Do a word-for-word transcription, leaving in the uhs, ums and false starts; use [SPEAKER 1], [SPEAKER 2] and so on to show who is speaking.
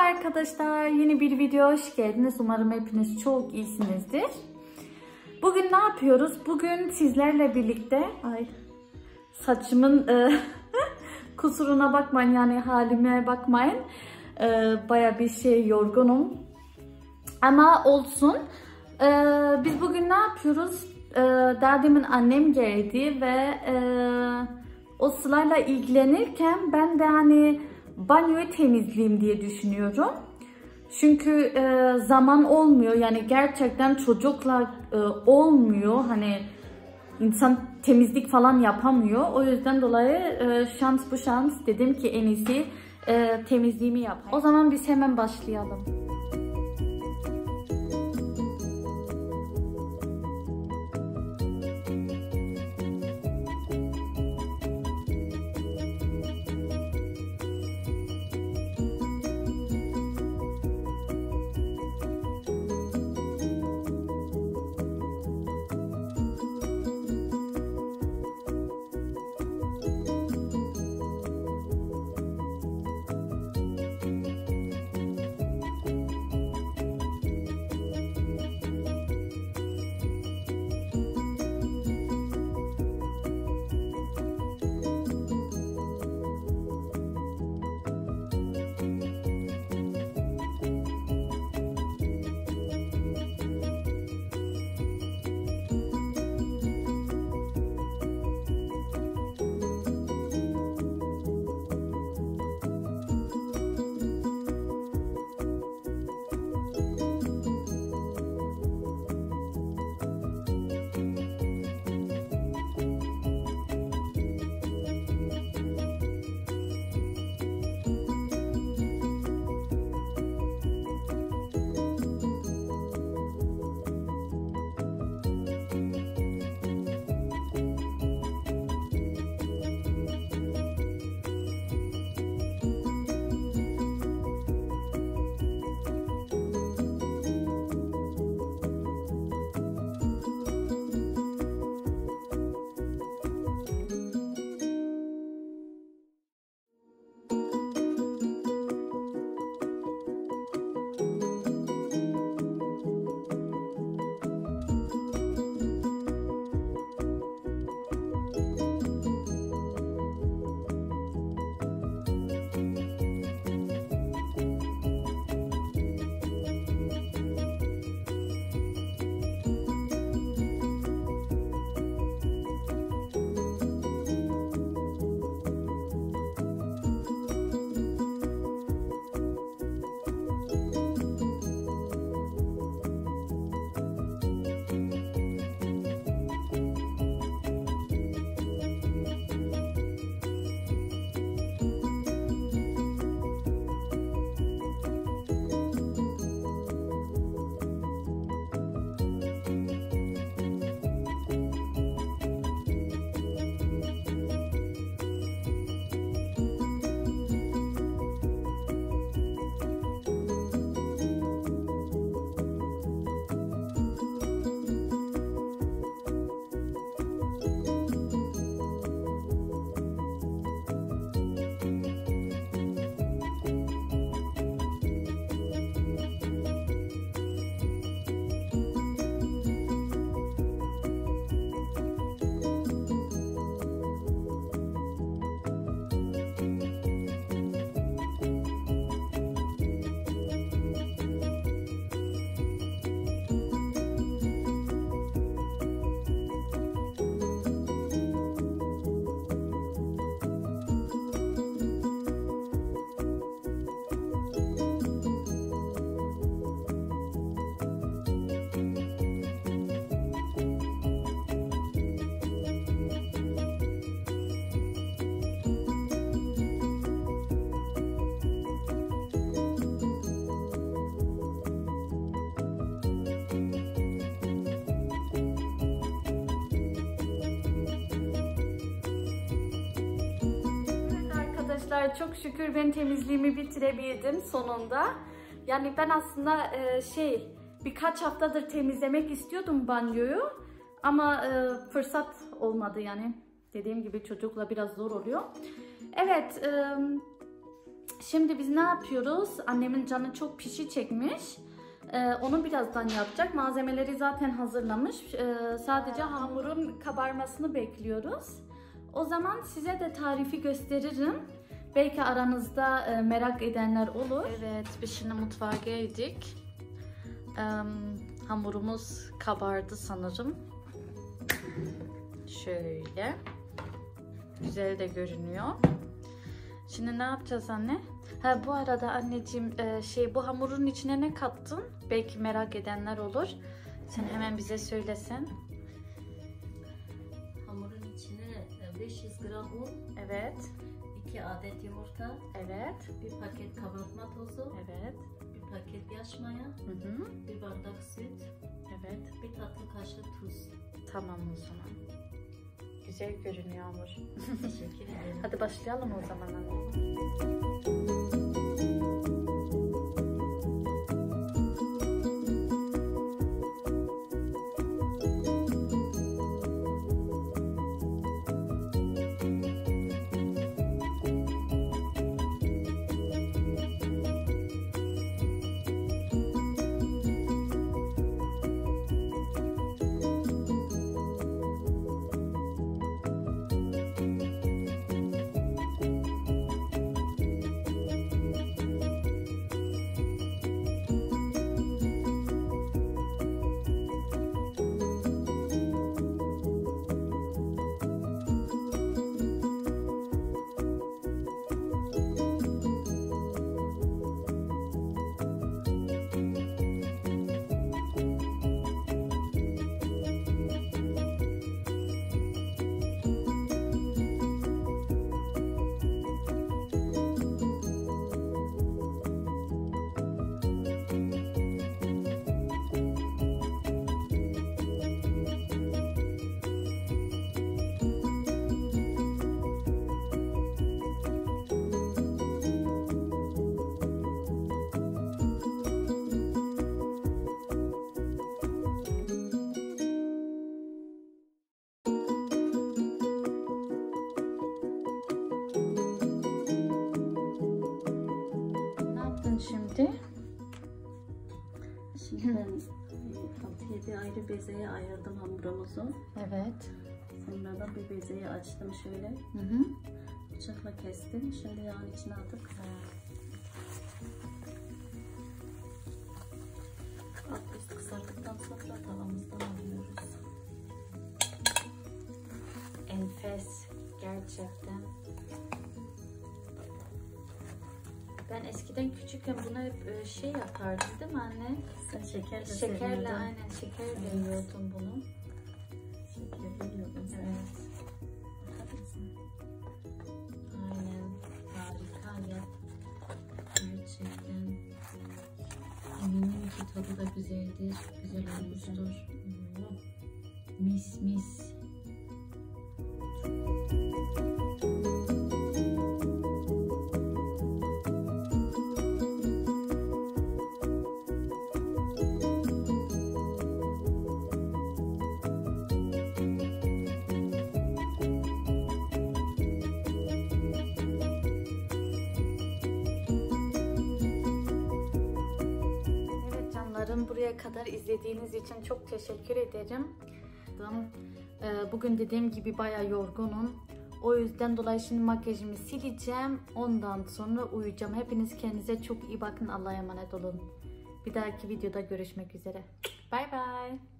[SPEAKER 1] arkadaşlar, yeni bir video hoş geldiniz. Umarım hepiniz çok iyisinizdir. Bugün ne yapıyoruz? Bugün sizlerle birlikte ay saçımın e, kusuruna bakmayın, yani halime bakmayın. E, Baya bir şey yorgunum. Ama olsun. E, biz bugün ne yapıyoruz? E, daha demin annem geldi ve e, o Sıla'yla ilgilenirken ben de hani banyoyu temizleyeyim diye düşünüyorum. Çünkü e, zaman olmuyor, yani gerçekten çocukla e, olmuyor, hani insan temizlik falan yapamıyor. O yüzden dolayı e, şans bu şans, dedim ki en iyisi e, temizliğimi yapayım. O zaman biz hemen başlayalım. Çok şükür ben temizliğimi bitirebildim sonunda. Yani ben aslında e, şey birkaç haftadır temizlemek istiyordum banyoyu ama e, fırsat olmadı, yani dediğim gibi çocukla biraz zor oluyor. Evet, e, Şimdi biz ne yapıyoruz? Annemin canı çok pişi çekmiş. Ee, onu birazdan yapacak. Malzemeleri zaten hazırlamış. Ee, sadece hamurun kabarmasını bekliyoruz. O zaman size de tarifi gösteririm. Belki aranızda e, merak edenler olur. Evet, biz şimdi mutfağa geldik. Ee, hamurumuz kabardı sanırım. Şöyle. Güzel de görünüyor. Şimdi ne yapacağız anne? Ha, bu arada anneciğim e, şey bu hamurun içine ne kattın? Belki merak edenler olur. Sen hemen bize söylesen.
[SPEAKER 2] Hamurun içine beş yüz gram un,
[SPEAKER 1] Evet.
[SPEAKER 2] iki adet yumurta,
[SPEAKER 1] Evet.
[SPEAKER 2] bir paket kabartma tozu,
[SPEAKER 1] Evet.
[SPEAKER 2] bir paket yaş maya,
[SPEAKER 1] Hı hı.
[SPEAKER 2] bir bardak süt,
[SPEAKER 1] Evet.
[SPEAKER 2] bir tatlı kaşığı tuz.
[SPEAKER 1] Tamam o zaman. Güzel görünüyor hamur.
[SPEAKER 2] Teşekkür ederim.
[SPEAKER 1] Hadi başlayalım o zaman anne. Şimdi
[SPEAKER 2] Şimdi ben altı yedi ayrı bezeye ayırdım hamurumuzu.
[SPEAKER 1] evet.
[SPEAKER 2] Sonra da bir bezeyi açtım şöyle.
[SPEAKER 1] Hı hı.
[SPEAKER 2] Bıçakla kestim. Şimdi yağın içine atıp alt üst kızarttıktan sonra tavamızdan alıyoruz.
[SPEAKER 1] Enfes gerçekten. Ben eskiden küçükken buna hep şey yapardım değil mi anne?
[SPEAKER 2] Sen şekerle
[SPEAKER 1] Şekerle
[SPEAKER 2] seviyordun.
[SPEAKER 1] aynen şekerle
[SPEAKER 2] Evet.
[SPEAKER 1] yiyordum bunu.
[SPEAKER 2] Şeker veriyordun sen.
[SPEAKER 1] Evet.
[SPEAKER 2] Bakar mısın?
[SPEAKER 1] Aynen. Harika ya.
[SPEAKER 2] Gerçekten. Eminim ki tadı da güzeldir. Güzel olmuştur. Mis mis.
[SPEAKER 1] Buraya kadar izlediğiniz için çok teşekkür ederim. Bugün dediğim gibi bayağı yorgunum. O yüzden dolayı şimdi makyajımı sileceğim. Ondan sonra uyuyacağım. Hepiniz kendinize çok iyi bakın. Allah'a emanet olun. Bir dahaki videoda görüşmek üzere. Bye bye.